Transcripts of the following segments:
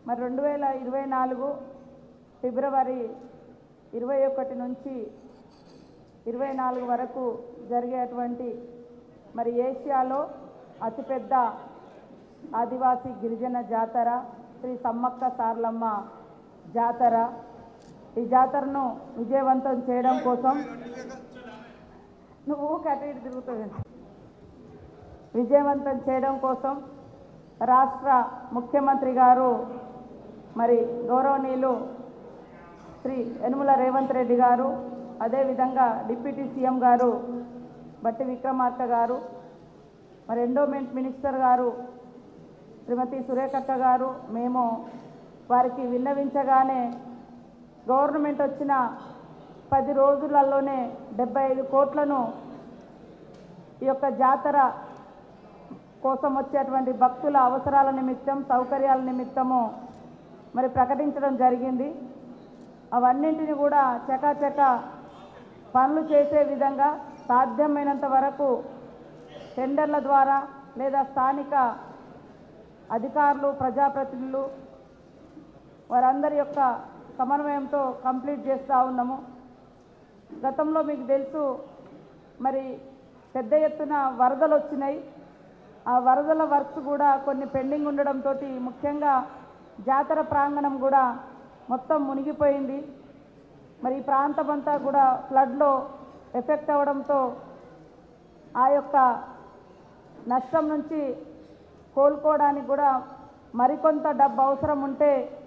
మరి 2024 ఫిబ్రవరి 21 నుంచి 24 వరకు జరిగేటువంటి మరి ఏషియాలో అతిపెద్ద ఆదివాసీ గిరిజన జాతర శ్రీ సమ్మక్క సారలమ్మ జాతర. ఈ జాతరను విజయవంతం చేయడం కోసం విజయవంతం చేయడం కోసం రాష్ట్ర ముఖ్యమంత్రి గారు మరి గౌరవనీయులు శ్రీ యనుమల రేవంత్ రెడ్డి గారు, అదేవిధంగా డిప్యూటీ సీఎం గారు బట్టి విక్రమార్క గారు, మరి ఎండోమెంట్ మినిస్టర్ గారు శ్రీమతి సురేఖక్క గారు, మేము వారికి విన్నవించగానే గవర్నమెంట్ వచ్చిన 10 రోజులలోనే 75 కోట్లను ఈ యొక్క జాతర కోసం వచ్చేటువంటి భక్తుల అవసరాల నిమిత్తం, సౌకర్యాల నిమిత్తము మరి ప్రకటించడం జరిగింది. అవన్నింటిని కూడా చకాచక పనులు చేసే విధంగా సాధ్యమైనంత వరకు టెండర్ల ద్వారా లేదా స్థానిక అధికారులు, ప్రజాప్రతినిధులు వారందరి యొక్క సమన్వయంతో కంప్లీట్ చేస్తూ ఉన్నాము. గతంలో మీకు తెలుసు మరి పెద్ద ఎత్తున వరదలు వచ్చినాయి. ఆ వరదల వర్క్స్ కూడా కొన్ని పెండింగ్ ఉండడంతో ముఖ్యంగా జాతర ప్రాంగణం కూడా మొత్తం మునిగిపోయింది. మరి ఈ ప్రాంతం అంతా కూడా ఫ్లడ్లో ఎఫెక్ట్ అవ్వడంతో ఆ యొక్క నష్టం నుంచి కోలుకోవడానికి కూడా మరికొంత డబ్బు అవసరం ఉంటే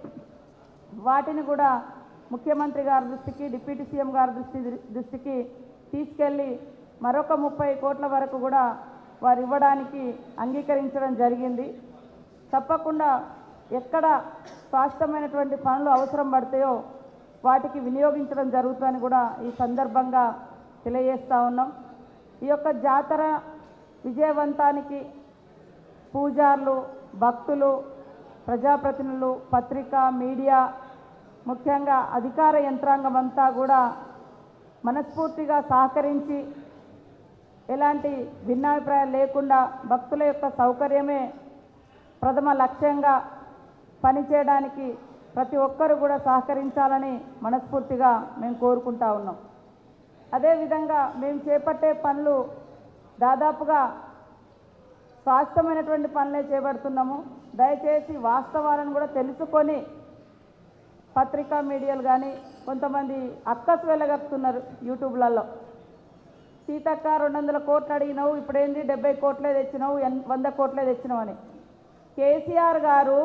వాటిని కూడా ముఖ్యమంత్రి గారి దృష్టికి, డిప్యూటీ సీఎం గారి దృష్టికి తీసుకెళ్ళి మరొక 30 కోట్ల వరకు కూడా వారు ఇవ్వడానికి అంగీకరించడం జరిగింది. తప్పకుండా ఎక్కడ స్పష్టమైనటువంటి పనులు అవసరం పడతాయో వాటికి వినియోగించడం జరుగుతుందని కూడా ఈ సందర్భంగా తెలియజేస్తూ ఉన్నాం. ఈ యొక్క జాతర విజయవంతానికి పూజారులు, భక్తులు, ప్రజాప్రతినిధులు, పత్రికా, మీడియా, ముఖ్యంగా అధికార యంత్రాంగం అంతా కూడా మనస్ఫూర్తిగా సహకరించి ఎలాంటి భిన్నాభిప్రాయాలు లేకుండా భక్తుల యొక్క సౌకర్యమే ప్రథమ లక్ష్యంగా పనిచేయడానికి ప్రతి ఒక్కరు కూడా సహకరించాలని మనస్ఫూర్తిగా మేము కోరుకుంటా ఉన్నాం. అదేవిధంగా మేము చేపట్టే పనులు దాదాపుగా స్పష్టమైనటువంటి పనులే చేపడుతున్నాము. దయచేసి వాస్తవాలను కూడా తెలుసుకొని పత్రికా మీడియాలు కానీ కొంతమంది అక్కసు వెళ్ళగక్కుతున్నారు యూట్యూబ్లలో. సీతక్క 200 కోట్లు అడిగినావు, ఇప్పుడేంది 70 కోట్లే తెచ్చినావు, 100 కోట్లే తెచ్చినావు అని. కేసీఆర్ గారు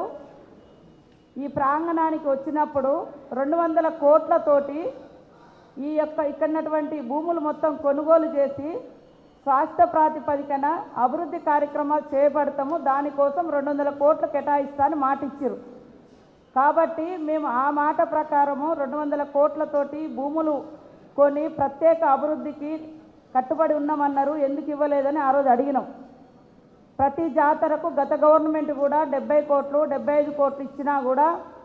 ఈ ప్రాంగణానికి వచ్చినప్పుడు 200 కోట్లతోటి ఈ యొక్క ఇక్కడటువంటి భూములు మొత్తం కొనుగోలు చేసి స్వాస్థ్య ప్రాతిపదికన అభివృద్ధి కార్యక్రమాలు చేపడతాము, దానికోసం 200 కోట్లు కేటాయిస్తా అని మాట ఇచ్చారు. కాబట్టి మేము ఆ మాట ప్రకారము 200 కోట్లతోటి భూములు కొని ప్రత్యేక అభివృద్ధికి కట్టుబడి ఉన్నామన్నారు. ఎందుకు ఇవ్వలేదని ఆ రోజు అడిగినాం. ప్రతి జాతరకు గత గవర్నమెంట్ కూడా 70 కోట్లు 75 కోట్లు ఇచ్చినా కూడా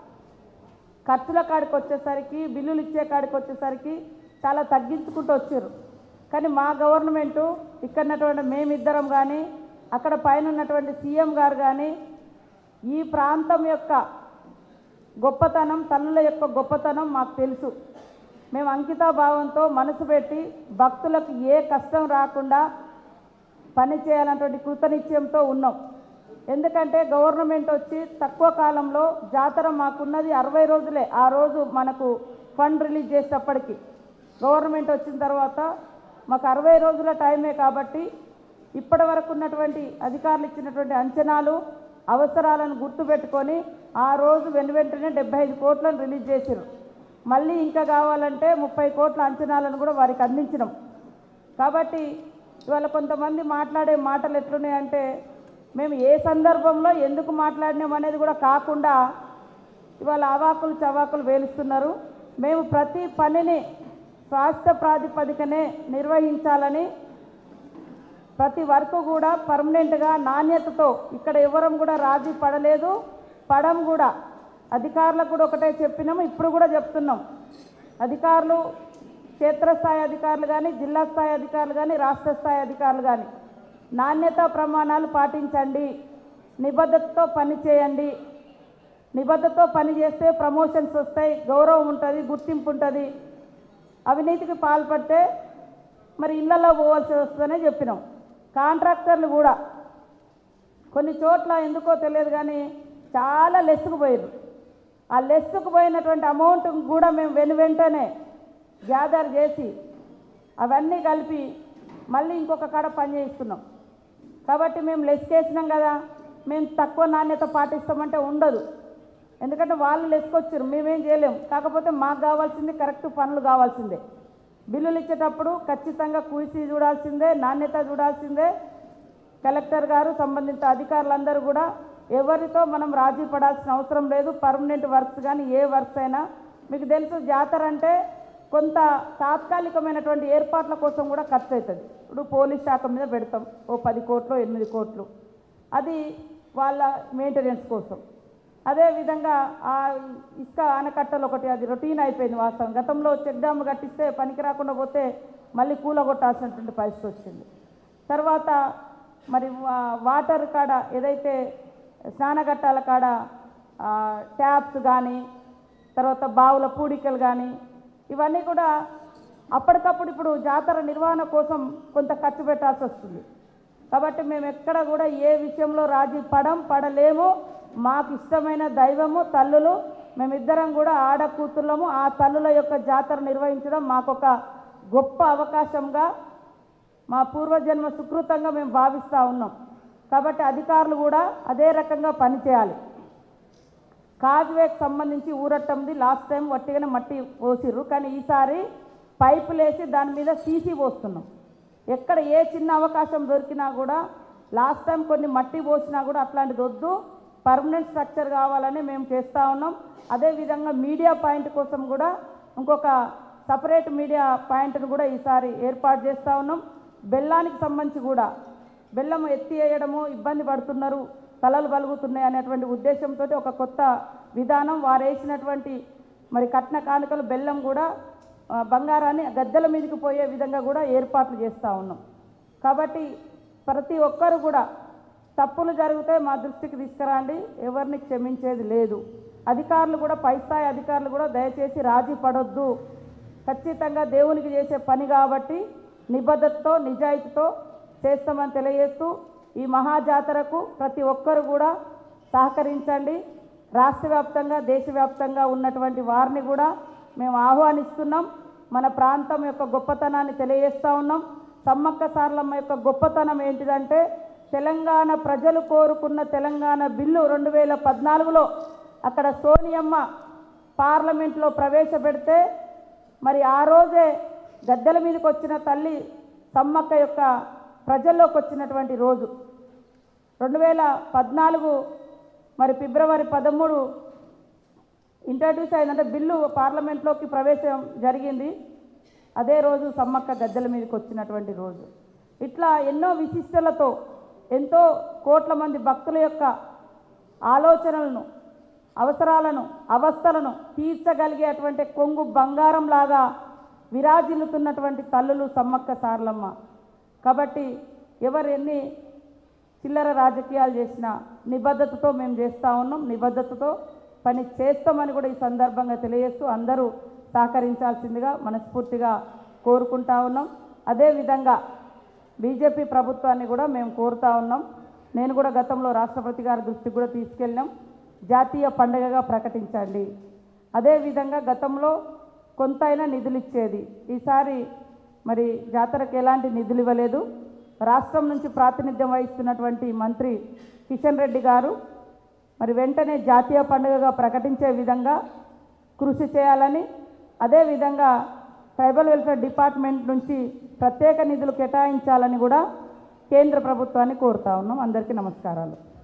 ఖర్చుల కాడికి వచ్చేసరికి, బిల్లులు ఇచ్చే కాడికి వచ్చేసరికి చాలా తగ్గించుకుంటూ వచ్చారు. కానీ మా గవర్నమెంటు ఇక్కడటువంటి మేమిద్దరం కానీ అక్కడ పైన ఉన్నటువంటి సీఎం గారు కానీ ఈ ప్రాంతం యొక్క గొప్పతనం, తల్లుల యొక్క గొప్పతనం మాకు తెలుసు. మేము అంకితాభావంతో మనసు పెట్టి భక్తులకు ఏ కష్టం రాకుండా పని చేయాలన్నటువంటి కృతనిశ్చయంతో ఉన్నాం. ఎందుకంటే గవర్నమెంట్ వచ్చి తక్కువ కాలంలో జాతర మాకున్నది 60 రోజులే. ఆ రోజు మనకు ఫండ్ రిలీజ్ చేసేటప్పటికి గవర్నమెంట్ వచ్చిన తర్వాత మాకు 60 రోజుల టైమే. కాబట్టి ఇప్పటి వరకు ఉన్నటువంటి అధికారులు ఇచ్చినటువంటి అంచనాలు, అవసరాలను గుర్తుపెట్టుకొని ఆ రోజు వెంటనే 75 కోట్లను రిలీజ్ చేశారు. మళ్ళీ ఇంకా కావాలంటే 30 కోట్ల అంచనాలను కూడా వారికి అందించినాం. కాబట్టి ఇవాళ కొంతమంది మాట్లాడే మాటలు ఎట్లున్నాయంటే మేము ఏ సందర్భంలో ఎందుకు మాట్లాడినాం అనేది కూడా కాకుండా ఇవాళ అవాకులు చవాకులు వేలుస్తున్నారు. మేము ప్రతి పనిని స్వాస్థ్య ప్రాతిపదికనే నిర్వహించాలని, ప్రతి వర్క్ కూడా పర్మనెంట్గా నాణ్యతతో ఇక్కడ ఎవరం కూడా రాజీ పడలేదు, పడం కూడా. అధికారులకు కూడా ఒకటే చెప్పినాము, ఇప్పుడు కూడా చెప్తున్నాం. అధికారులు, క్షేత్రస్థాయి అధికారులు కానీ, జిల్లా స్థాయి అధికారులు కానీ, రాష్ట్ర స్థాయి అధికారులు కానీ నాణ్యతా ప్రమాణాలు పాటించండి, నిబద్ధతతో పనిచేయండి. నిబద్ధతతో పని చేస్తే ప్రమోషన్స్ వస్తాయి, గౌరవం ఉంటుంది, గుర్తింపు ఉంటుంది. అవినీతికి పాల్పడితే మరి ఇళ్లలో పోవాల్సి వస్తుందనే చెప్పినాం. కాంట్రాక్టర్లు కూడా కొన్ని చోట్ల ఎందుకో తెలియదు కానీ చాలా లెస్సుకు పోయారు. ఆ లెస్సుకు పోయినటువంటి అమౌంట్ కూడా మేము వెంటనే గ్యాదర్ చేసి అవన్నీ కలిపి మళ్ళీ ఇంకొక కాడ పని చేయిస్తున్నాం. కాబట్టి మేము లెస్కేసినాం కదా, మేము తక్కువ నాణ్యత పాటిస్తామంటే ఉండదు. ఎందుకంటే వాళ్ళు లెస్కొచ్చారు, మేమేం చేయలేము. కాకపోతే మాకు కావాల్సింది కరెక్ట్ పనులు కావాల్సిందే. బిల్లులు ఇచ్చేటప్పుడు ఖచ్చితంగా కూసి చూడాల్సిందే, నాణ్యత చూడాల్సిందే. కలెక్టర్ గారు, సంబంధిత అధికారులందరూ కూడా ఎవరితో మనం రాజీ పడాల్సిన అవసరం లేదు. పర్మనెంట్ వర్క్స్ కానీ ఏ వర్క్స్ అయినా మీకు తెలుసు, జాతర అంటే కొంత తాత్కాలికమైనటువంటి ఏర్పాట్ల కోసం కూడా ఖర్చు అవుతుంది. ఇప్పుడు పోలీస్ శాఖ మీద పెడతాం ఓ 10 కోట్లు 8 కోట్లు, అది వాళ్ళ మెయింటెనెన్స్ కోసం. అదేవిధంగా ఆ ఇసుక ఆనకట్టలు ఒకటి, అది రొటీన్ అయిపోయింది వాస్తవం. గతంలో చెక్ డ్యామ్ కట్టిస్తే పనికి రాకుండా పోతే మళ్ళీ కూలగొట్టాల్సినటువంటి పరిస్థితి వచ్చింది. తర్వాత మరి వాటర్ కాడ ఏదైతే స్నానఘట్టాల కాడ ట్యాప్స్ కానీ, తర్వాత బావుల పూడికలు కానీ, ఇవన్నీ కూడా అప్పటికప్పుడు ఇప్పుడు జాతర నిర్వహణ కోసం కొంత ఖర్చు పెట్టాల్సి వస్తుంది. కాబట్టి మేము ఎక్కడ కూడా ఏ విషయంలో రాజీ పడలేము. మాకు ఇష్టమైన దైవము తల్లులు, మేమిద్దరం కూడా ఆడ కూతుళ్ళము. ఆ తల్లుల యొక్క జాతర నిర్వహించడం మాకొక గొప్ప అవకాశంగా, మా పూర్వజన్మ సుకృతంగా మేము భావిస్తూ ఉన్నాం. కాబట్టి అధికారులు కూడా అదే రకంగా పనిచేయాలి. కాజ్వేకి సంబంధించి ఊరట్టంది లాస్ట్ టైం వట్టిగానే మట్టి పోసిర్రు, కానీ ఈసారి పైపులు వేసి దాని మీద సీసీ పోస్తున్నాం. ఎక్కడ ఏ చిన్న అవకాశం దొరికినా కూడా, లాస్ట్ టైం కొన్ని మట్టి పోసినా కూడా అట్లాంటిది వద్దు, పర్మనెంట్ స్ట్రక్చర్ కావాలని మేము చేస్తూ ఉన్నాం. అదేవిధంగా మీడియా పాయింట్ కోసం కూడా ఇంకొక సపరేట్ మీడియా పాయింట్ను కూడా ఈసారి ఏర్పాటు చేస్తూ ఉన్నాం. బెల్లానికి సంబంధించి కూడా బెల్లం ఎత్తి వేయడము ఇబ్బంది పడుతున్నారు, తలలు బలుగుతున్నాయి అనేటువంటి ఉద్దేశంతో ఒక కొత్త విధానం, వారు వేసినటువంటి మరి కట్న కానుకలు బెల్లం కూడా బంగారాన్ని గద్దెల మీదకి పోయే విధంగా కూడా ఏర్పాట్లు చేస్తూ ఉన్నాం. కాబట్టి ప్రతి ఒక్కరు కూడా తప్పులు జరిగితే మా దృష్టికి తీసుకురండి, ఎవరిని క్షమించేది లేదు. అధికారులు కూడా, పై స్థాయి అధికారులు కూడా దయచేసి రాజీ పడొద్దు. ఖచ్చితంగా దేవునికి చేసే పని కాబట్టి నిబద్ధతతో నిజాయితీతో చేస్తామని తెలియజేస్తూ, ఈ మహాజాతరకు ప్రతి ఒక్కరు కూడా సహకరించండి. రాష్ట్ర వ్యాప్తంగా దేశవ్యాప్తంగా ఉన్నటువంటి వారిని కూడా మేము ఆహ్వానిస్తున్నాం. మన ప్రాంతం యొక్క గొప్పతనాన్ని తెలియజేస్తూ ఉన్నాం. సమ్మక్క సారలమ్మ యొక్క గొప్పతనం ఏంటిదంటే, తెలంగాణ ప్రజలు కోరుకున్న తెలంగాణ బిల్లు 2014లో అక్కడ సోనియమ్మ పార్లమెంట్లో ప్రవేశపెడితే, మరి ఆ రోజే గద్దెల మీదకి వచ్చిన తల్లి సమ్మక్క యొక్క ప్రజల్లోకి వచ్చినటువంటి రోజు 2014 మరి ఫిబ్రవరి 13 ఇంట్రడ్యూస్ అయిందంటే బిల్లు పార్లమెంట్లోకి ప్రవేశం జరిగింది. అదే రోజు సమ్మక్క గద్దెల మీదకి వచ్చినటువంటి రోజు. ఇట్లా ఎన్నో విశిష్టలతో ఎంతో కోట్ల మంది భక్తుల యొక్క ఆలోచనలను, అవసరాలను, అవస్థలను తీర్చగలిగేటువంటి కొంగు బంగారం లాగా విరాజిల్లుతున్నటువంటి తల్లులు సమ్మక్క సారలమ్మ. కాబట్టి ఎవరు ఎన్ని చిల్లర రాజకీయాలు చేసినా నిబద్ధతతో మేము చేస్తూ ఉన్నాం, నిబద్ధతతో పని చేస్తామని కూడా ఈ సందర్భంగా తెలియజేస్తూ అందరూ సహకరించాల్సిందిగా మనస్ఫూర్తిగా కోరుకుంటా ఉన్నాం. అదేవిధంగా బీజేపీ ప్రభుత్వాన్ని కూడా మేము కోరుతా ఉన్నాం. నేను కూడా గతంలో రాష్ట్రపతి గారి దృష్టికి కూడా తీసుకెళ్ళాం, జాతీయ పండుగగా ప్రకటించండి. అదేవిధంగా గతంలో కొంతైనా నిధులు ఇచ్చేది, ఈసారి మరి జాతరకు ఎలాంటి నిధులు ఇవ్వలేదు. రాష్ట్రం నుంచి ప్రాతినిధ్యం వహిస్తున్నటువంటి మంత్రి కిషన్ రెడ్డి గారు మరి వెంటనే జాతీయ పండుగగా ప్రకటించే విధంగా కృషి చేయాలని, అదేవిధంగా ట్రైబల్ వెల్ఫేర్ డిపార్ట్మెంట్ నుంచి ప్రత్యేక నిధులు కేటాయించాలని కూడా కేంద్ర ప్రభుత్వాన్ని కోరుతా ఉన్నాం. అందరికీ నమస్కారాలు.